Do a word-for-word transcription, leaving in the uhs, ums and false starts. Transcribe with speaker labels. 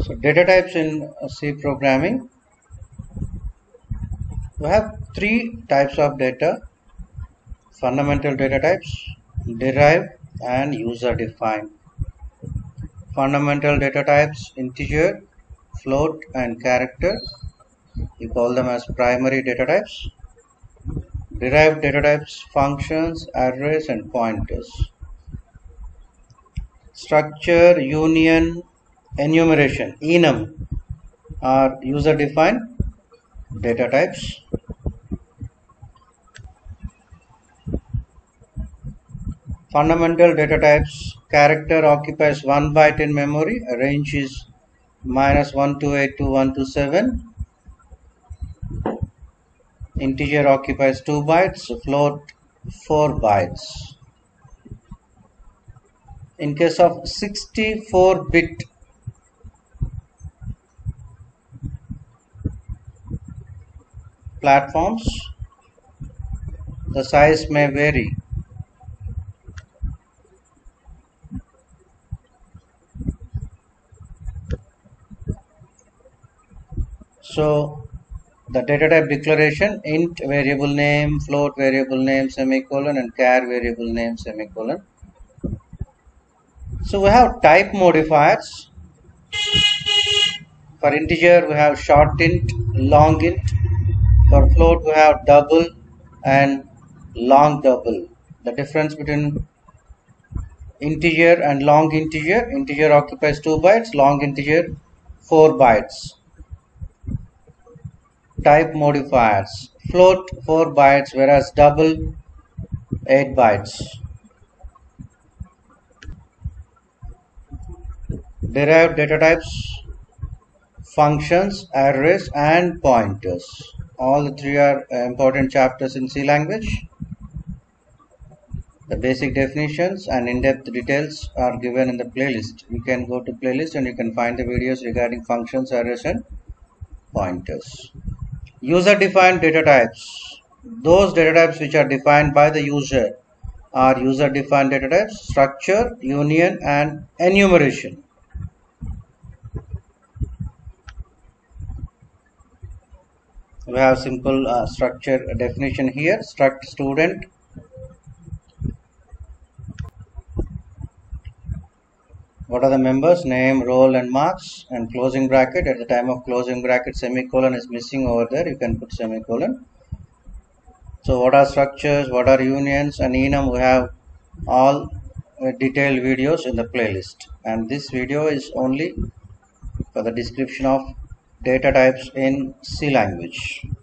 Speaker 1: So data types in C programming. We have three types of data: fundamental data types, derived, and user defined. Fundamental data types: integer, float, and character. We call them as primary data types. Derived data types: functions, arrays, and pointers. Structure, union, enumeration, enum are user defined data types. Fundamental data types: character occupies one byte in memory, range is minus one two eight to one two seven. Integer occupies two bytes, float four bytes. In case of sixty-four bit platforms, the size may vary. So the data type declaration: int variable name, float variable name, semicolon, and char variable name, semicolon. So we have type modifiers. For integer we have short int, long int. For float we have double and long double. The difference between integer and long integer: integer occupies two bytes, long integer four bytes. Type modifiers: float four bytes, whereas double eight bytes. Derived data types: functions, arrays, and pointers. All the three are important chapters in C language. The basic definitions and in-depth details are given in the playlist. You can go to playlist and you can find the videos regarding functions, arrays, and pointers. User-defined data types: those data types which are defined by the user are user-defined data types. Structure, union, and enumeration. We have simple uh, structure definition here. Struct student. What are the members? Name, role, and marks, and closing bracket. At the time of closing bracket, semicolon is missing over there. You can put semicolon. So what are structures, what are unions, and enum? We have all uh, detailed videos in the playlist, and this video is only for the description of data types in C language.